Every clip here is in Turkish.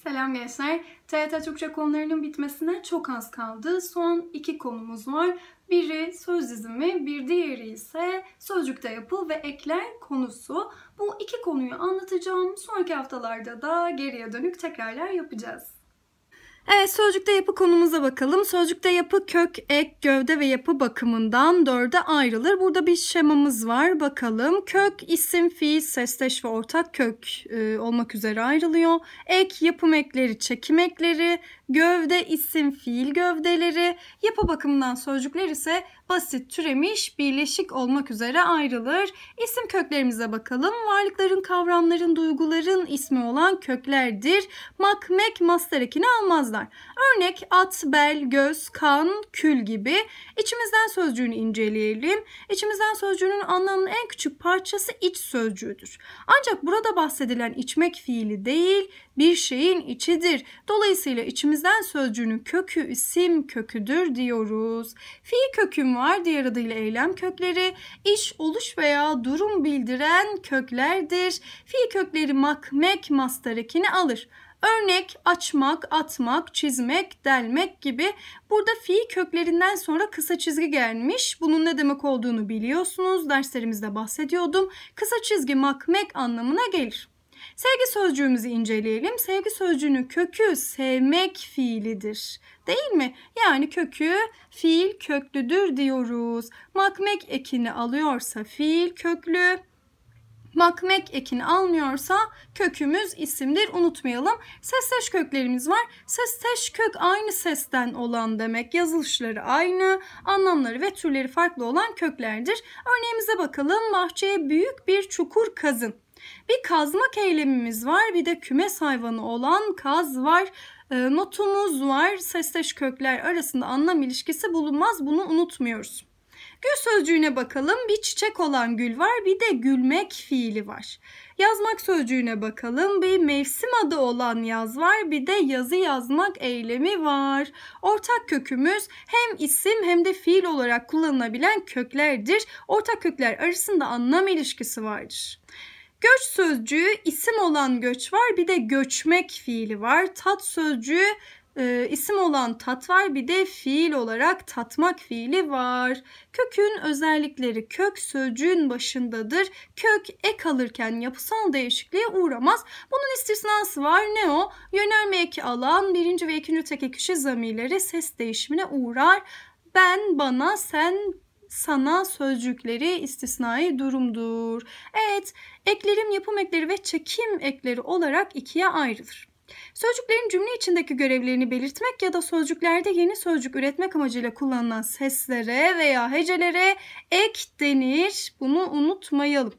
Selam gençler. TYT Türkçe konularının bitmesine çok az kaldı. Son 2 konumuz var. Biri söz dizimi, bir diğeri ise sözcükte yapı ve ekler konusu. Bu 2 konuyu anlatacağım. Sonraki haftalarda da geriye dönük tekrarlar yapacağız. Evet, sözcükte yapı konumuza bakalım. Sözcükte yapı kök, ek, gövde ve yapı bakımından 4'e ayrılır. Burada bir şemamız var. Bakalım. Kök, isim, fiil, sesteş ve ortak kök olmak üzere ayrılıyor. Ek, yapım ekleri, çekim ekleri, gövde, isim, fiil gövdeleri, yapı bakımından sözcükler ise basit, türemiş, birleşik olmak üzere ayrılır. İsim köklerimize bakalım. Varlıkların, kavramların, duyguların ismi olan köklerdir. Mak, mek, mastar ekini almazlar. Örnek at, bel, göz, kan, kül gibi. İçimizden sözcüğünü inceleyelim. İçimizden sözcüğünün anlamının en küçük parçası iç sözcüğüdür. Ancak burada bahsedilen içmek fiili değil, bir şeyin içidir. Dolayısıyla içimizden sözcüğünün kökü isim köküdür diyoruz. Fiil köküm var, diğer adıyla eylem kökleri. İş, oluş veya durum bildiren köklerdir. Fiil kökleri mak, mek, mastar ekini alır. Örnek açmak, atmak, çizmek, delmek gibi. Burada fiil köklerinden sonra kısa çizgi gelmiş. Bunun ne demek olduğunu biliyorsunuz. Derslerimizde bahsediyordum. Kısa çizgi mak, mek anlamına gelir. Sevgi sözcüğümüzü inceleyelim. Sevgi sözcüğünün kökü sevmek fiilidir. Değil mi? Yani kökü fiil köklüdür diyoruz. Makmek ekini alıyorsa fiil köklü. Makmek ekini almıyorsa kökümüz isimdir. Unutmayalım. Sesteş köklerimiz var. Sesteş kök aynı sesten olan demek. Yazılışları aynı, anlamları ve türleri farklı olan köklerdir. Örneğimize bakalım. Bahçeye büyük bir çukur kazın. Bir kazmak eylemimiz var. Bir de kümes hayvanı olan kaz var. Notumuz var. Sesteş kökler arasında anlam ilişkisi bulunmaz. Bunu unutmuyoruz. Gül sözcüğüne bakalım. Bir çiçek olan gül var. Bir de gülmek fiili var. Yazmak sözcüğüne bakalım. Bir mevsim adı olan yaz var. Bir de yazı yazmak eylemi var. Ortak kökümüz hem isim hem de fiil olarak kullanılabilen köklerdir. Ortak kökler arasında anlam ilişkisi vardır. Göç sözcüğü isim olan göç var. Bir de göçmek fiili var. Tat sözcüğü isim olan tat var. Bir de fiil olarak tatmak fiili var. Kökün özellikleri kök sözcüğün başındadır. Kök ek alırken yapısal değişikliğe uğramaz. Bunun istisnası var. Ne o? Yönelme eki alan birinci ve ikinci tekil kişi zamirleri ses değişimine uğrar. Ben, bana, sen, sana sözcükleri istisnai durumdur. Evet, eklerim yapım ekleri ve çekim ekleri olarak ikiye ayrılır. Sözcüklerin cümle içindeki görevlerini belirtmek ya da sözcüklerde yeni sözcük üretmek amacıyla kullanılan seslere veya hecelere ek denir. Bunu unutmayalım.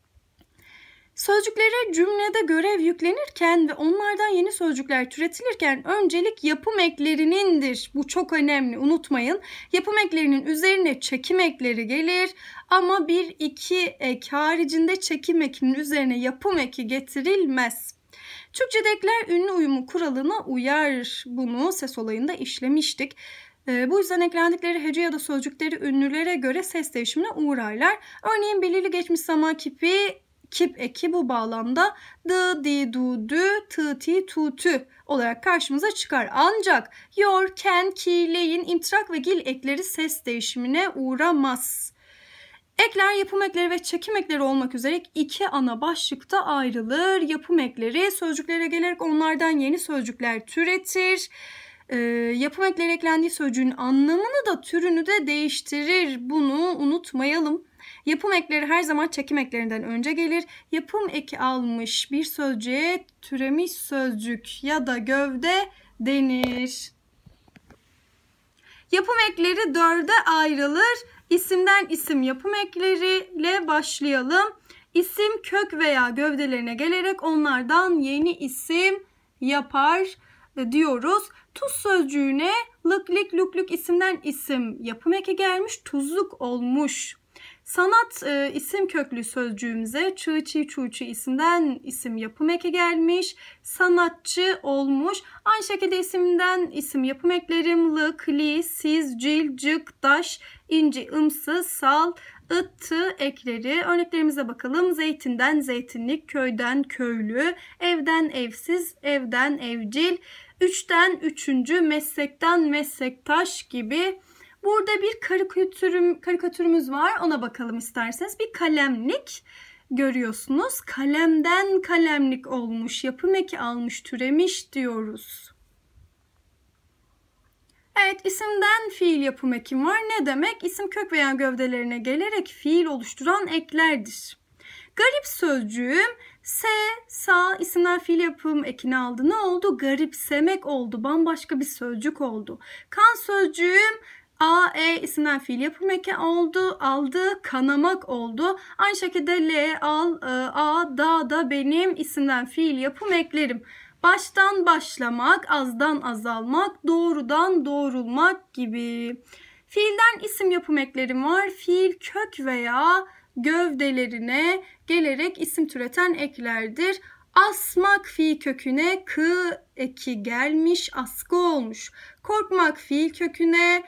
Sözcüklere cümlede görev yüklenirken ve onlardan yeni sözcükler türetilirken öncelik yapım eklerinindir. Bu çok önemli, unutmayın. Yapım eklerinin üzerine çekim ekleri gelir ama bir iki ek haricinde çekim ekinin üzerine yapım eki getirilmez. Türkçe'de ekler ünlü uyumu kuralına uyar. Bunu ses olayında işlemiştik. Bu yüzden eklendikleri hece ya da sözcükleri ünlülere göre ses değişimine uğrarlar. Örneğin belirli geçmiş zaman kipi kip eki bu bağlamda dı, di, du, dü, tı, ti, tu, tü olarak karşımıza çıkar. Ancak yor, ken, ki, leyin, intrak ve gil ekleri ses değişimine uğramaz. Ekler yapım ekleri ve çekim ekleri olmak üzere iki ana başlıkta ayrılır. Yapım ekleri sözcüklere gelerek onlardan yeni sözcükler türetir. Yapım ekleri eklendiği sözcüğün anlamını da türünü de değiştirir. Bunu unutmayalım. Yapım ekleri her zaman çekim eklerinden önce gelir. Yapım eki almış bir sözcüğe türemiş sözcük ya da gövde denir. Yapım ekleri 4'e ayrılır. İsimden isim yapım ekleriyle başlayalım. İsim kök veya gövdelerine gelerek onlardan yeni isim yapar diyoruz. Tuz sözcüğüne lık, lik, luk, lük isimden isim yapım eki gelmiş, tuzluk olmuş. Sanat isim köklü sözcüğümüze çığ, çi, çu, çi isimden isim yapım eki gelmiş. Sanatçı olmuş. Aynı şekilde isimden isim yapım eklerim lık, li, siz, cil, cık, daş, inci, ımsı, sal, ıttı ekleri. Örneklerimize bakalım. Zeytinden zeytinlik, köyden köylü, evden evsiz, evden evcil, üçten üçüncü, meslekten meslektaş gibi. Burada bir karikatürümüz var. Ona bakalım isterseniz. Bir kalemlik görüyorsunuz. Kalemden kalemlik olmuş, yapım eki almış, türemiş diyoruz. Evet, isimden fiil yapım ekim var. Ne demek? İsim kök veya gövdelerine gelerek fiil oluşturan eklerdir. Garip sözcüğüm sa isimden fiil yapım ekini aldı. Ne oldu? Garipsemek oldu. Bambaşka bir sözcük oldu. Kan sözcüğüm isimden fiil yapım eki aldı. Kanamak oldu. Aynı şekilde da benim isimden fiil yapım eklerim. Baştan başlamak, azdan azalmak, doğrudan doğrulmak gibi. Fiilden isim yapım eklerim var. Fiil kök veya gövdelerine gelerek isim türeten eklerdir. Asmak fiil köküne eki gelmiş, askı olmuş. Korkmak fiil köküne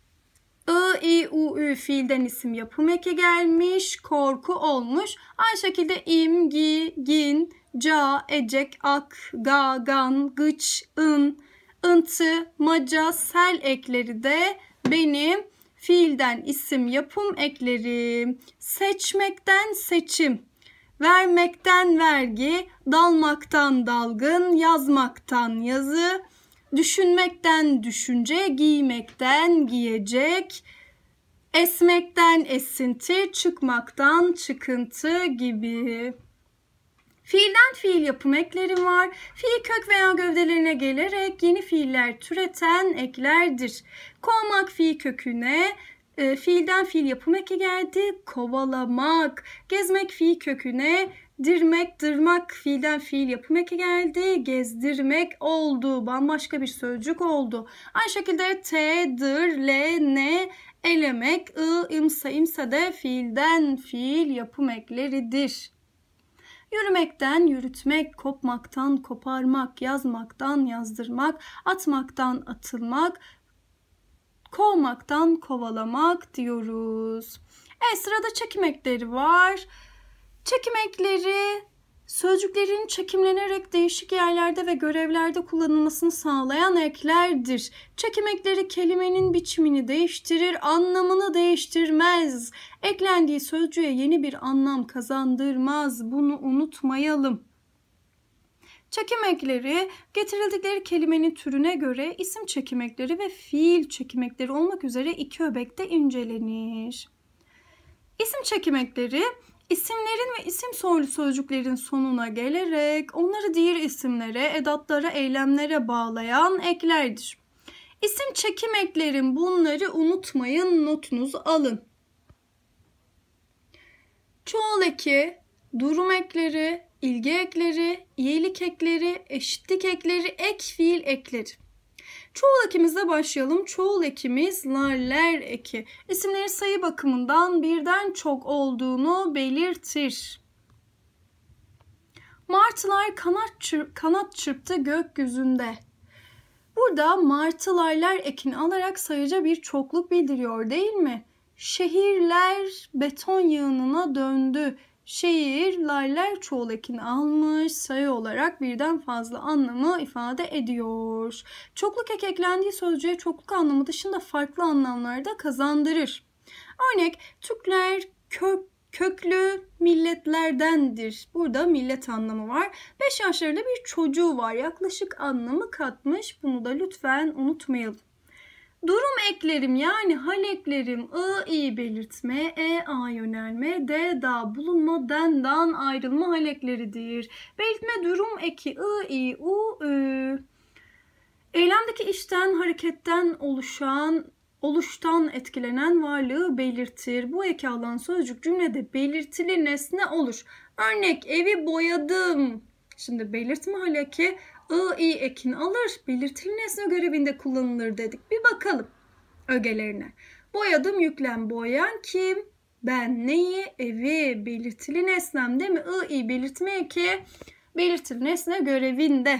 fiilden isim yapım eki gelmiş, korku olmuş. Aynı şekilde im, gin, ca, ecek, ak, ga, gan, gıç, ıntı, maca, sel ekleri de benim fiilden isim yapım eklerim. Seçmekten seçim, vermekten vergi, dalmaktan dalgın, yazmaktan yazı, düşünmekten düşünce, giymekten giyecek, esmekten esinti, çıkmaktan çıkıntı gibi. Fiilden fiil yapım eklerim var. Fiil kök veya gövdelerine gelerek yeni fiiller türeten eklerdir. Kovmak fiil köküne fiilden fiil yapım eki geldi. Kovalamak. Gezmek fiil köküne dırmak fiilden fiil yapım eki geldi. Gezdirmek oldu. Bambaşka bir sözcük oldu. Aynı şekilde ne elemek, imse de fiilden fiil yapım ekleridir. Yürümekten yürütmek, kopmaktan koparmak, yazmaktan yazdırmak, atmaktan atılmak, kovmaktan kovalamak diyoruz. Sırada çekim ekleri var. Çekim ekleri sözcüklerin çekimlenerek değişik yerlerde ve görevlerde kullanılmasını sağlayan eklerdir. Çekim ekleri kelimenin biçimini değiştirir, anlamını değiştirmez. Eklendiği sözcüğe yeni bir anlam kazandırmaz. Bunu unutmayalım. Çekim ekleri getirildikleri kelimenin türüne göre isim çekim ekleri ve fiil çekim ekleri olmak üzere iki öbekte incelenir. İsim çekim ekleri İsimlerin ve isim soylu sözcüklerin sonuna gelerek onları diğer isimlere, edatlara, eylemlere bağlayan eklerdir. İsim çekim eklerim, bunları unutmayın, notunuzu alın. Çoğul eki, durum ekleri, ilgi ekleri, iyilik ekleri, eşitlik ekleri, ek fiil ekleri. Çoğul ekimizle başlayalım. Çoğul ekimiz ler eki. İsimlerin sayı bakımından birden çok olduğunu belirtir. Martılar kanat çırptı gökyüzünde. Burada martılar ekini alarak sayıca bir çokluk bildiriyor değil mi? Şehirler beton yığınına döndü. Şehirler çoğul ekini almış, sayı olarak birden fazla anlamı ifade ediyor. Çokluk eki eklendiği sözcüğe çokluk anlamı dışında farklı anlamlarda kazandırır. Örnek, Türkler köklü milletlerdendir. Burada millet anlamı var. 5 yaşlarında bir çocuğu var. Yaklaşık anlamı katmış. Bunu da lütfen unutmayalım. Durum eklerim yani hal eklerim i belirtme, a yönelme, da bulunma, den ayrılma hal ekleridir. Belirtme durum eki i, u, eylemdeki işten, hareketten oluştan etkilenen varlığı belirtir. Bu eki alan sözcük cümlede belirtili nesne olur. Örnek, evi boyadım. Şimdi belirtme hal eki i ekini alır, belirtili nesne görevinde kullanılır dedik. Bir bakalım ögelerine. Boyadım yüklem, boyayan kim? Ben. Neyi? Evi. Belirtili nesnem değil mi? I belirtme eki belirtili nesne görevinde.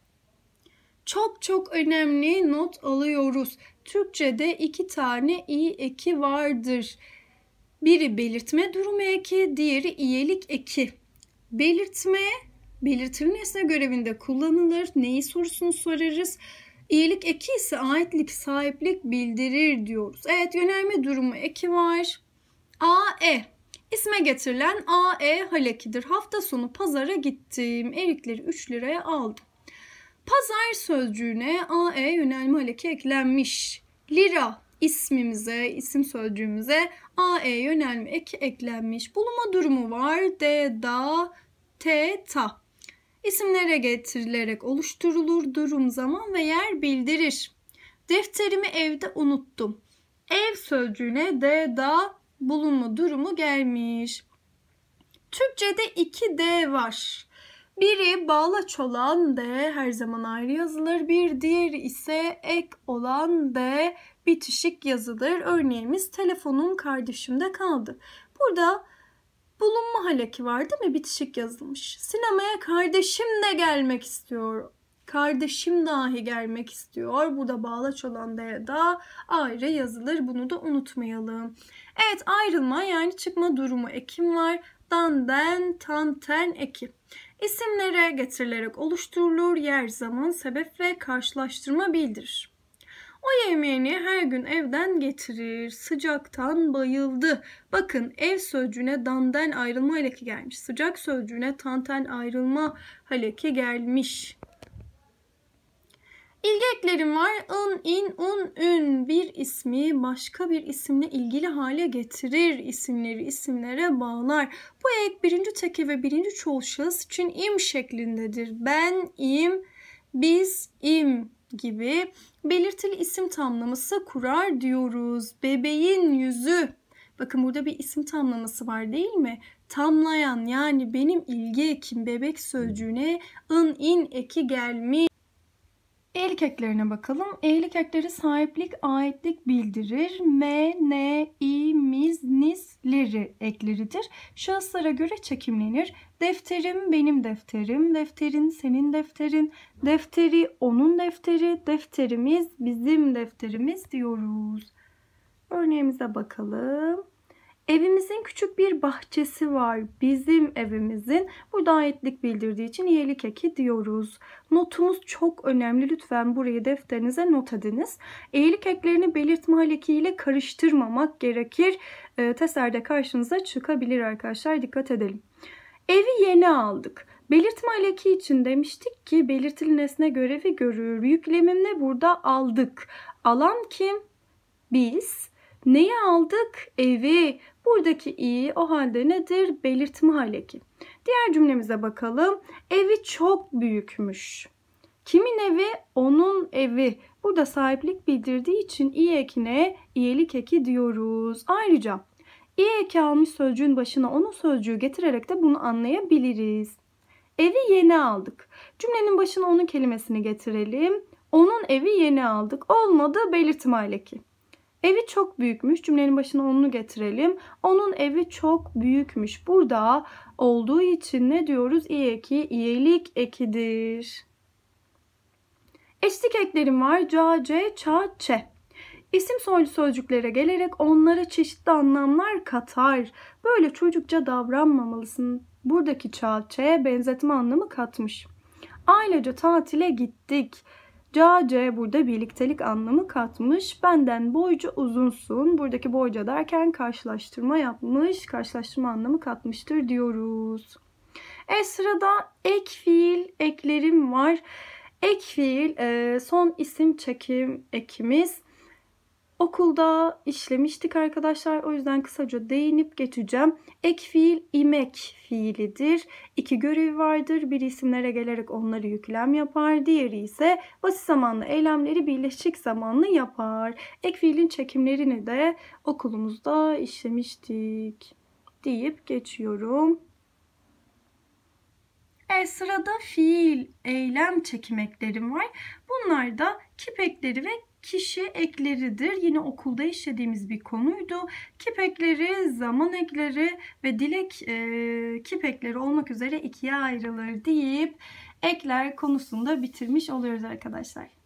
Çok önemli not alıyoruz. Türkçe'de 2 tane i eki vardır. Biri belirtme durumu eki, diğeri iyelik eki. Belirtme, belirtili nesne görevinde kullanılır. Neyi sorusunu sorarız. İyilik eki ise aitlik, sahiplik bildirir diyoruz. Evet, yönelme durumu eki var. A-E. İsme getirilen A-E hal ekidir. Hafta sonu pazara gittim. Erikleri 3 liraya aldım. Pazar sözcüğüne A-E yönelme hal eki eklenmiş. Lira ismimize, isim sözcüğümüze A-E yönelme eki eklenmiş. Bulunma durumu var. D, da, T, ta. İsimlere getirilerek oluşturulur. Durum, zaman ve yer bildirir. Defterimi evde unuttum. Ev sözcüğüne D, da, bulunma durumu gelmiş. Türkçe'de 2 D var. Biri bağlaç olan D her zaman ayrı yazılır. Bir diğeri ise ek olan D bitişik yazılır. Örneğimiz telefonum kardeşimde kaldı. Burada bulunma hal eki var değil mi? Bitişik yazılmış. Sinemaya kardeşim de gelmek istiyor. Kardeşim dahi gelmek istiyor. Burada bağlaç olan D da ayrı yazılır. Bunu da unutmayalım. Evet, ayrılma yani çıkma durumu ekim var. Dan, den, tan, ten eki. İsimlere getirilerek oluşturulur. Yer, zaman, sebep ve karşılaştırma bildirir. O yemeğini her gün evden getirir. Sıcaktan bayıldı. Bakın, ev sözcüğüne dandan ayrılma hal eki gelmiş. Sıcak sözcüğüne tanten ayrılma hal eki gelmiş. İlgi eklerim var. In, in, un, ün. Bir ismi başka bir isimle ilgili hale getirir. İsimleri isimlere bağlar. Bu ek birinci tekil ve birinci çoğul şahıs için im şeklindedir. Ben, im, biz, im gibi belirtili isim tamlaması kurar diyoruz. Bebeğin yüzü. Bakın, burada bir isim tamlaması var değil mi? Tamlayan yani benim ilgi ekim bebek sözcüğüne in, in eki gelmiş. Eğilik eklerine bakalım. Eğilik ekleri sahiplik, aitlik bildirir. Me, ne, i, miz, nisleri ekleridir. Şahıslara göre çekimlenir. Defterim benim defterim, defterin senin defterin, defteri onun defteri, defterimiz bizim defterimiz diyoruz. Örneğimize bakalım. Evimizin küçük bir bahçesi var. Bizim evimizin. Burada aitlik bildirdiği için iyelik eki diyoruz. Notumuz çok önemli. Lütfen burayı defterinize not ediniz. Eğilik eklerini belirtme hal ekiyle karıştırmamak gerekir. Testlerde karşınıza çıkabilir arkadaşlar. Dikkat edelim. Evi yeni aldık. Belirtme hal eki için demiştik ki belirtili nesne görevi görür. Yüklemim ne burada? Aldık. Alan kim? Biz. Neyi aldık? Evi. Buradaki i o halde nedir? Belirtme hal eki. Diğer cümlemize bakalım. Evi çok büyükmüş. Kimin evi? Onun evi. Burada sahiplik bildirdiği için i ekine iyelik eki diyoruz. Ayrıca i eki almış sözcüğün başına onun sözcüğü getirerek de bunu anlayabiliriz. Evi yeni aldık. Cümlenin başına onun kelimesini getirelim. Onun evi yeni aldık. Olmadı, belirtme hal eki. Evi çok büyükmüş. Cümlenin başına onunu getirelim. Onun evi çok büyükmüş. Burada olduğu için ne diyoruz? İ eki, iyelik ekidir. Eşlik eklerim var. Ca, ce, ça, çe. İsim soylu sözcüklere gelerek onlara çeşitli anlamlar katar. Böyle çocukça davranmamalısın. Buradaki ça, çe benzetme anlamı katmış. Ailece tatile gittik. Ca, ce burada birliktelik anlamı katmış. Benden boyca uzunsun. Buradaki boyca derken karşılaştırma yapmış. Karşılaştırma anlamı katmıştır diyoruz. Sırada ek fiil eklerim var. Ek fiil son isim çekim ekimiz. Okulda işlemiştik arkadaşlar. O yüzden kısaca değinip geçeceğim. Ek fiil imek fiilidir. 2 görevi vardır. Biri isimlere gelerek onları yüklem yapar. Diğeri ise basit zamanlı eylemleri birleşik zamanlı yapar. Ek fiilin çekimlerini de okulumuzda işlemiştik deyip geçiyorum. Sırada fiil, eylem çekim eklerim var. Bunlar da kip ekleri ve kişi ekleridir. Yine okulda işlediğimiz bir konuydu. Kip ekleri, zaman ekleri ve dilek kip ekleri olmak üzere ikiye ayrılır deyip ekler konusunda bitirmiş oluyoruz arkadaşlar.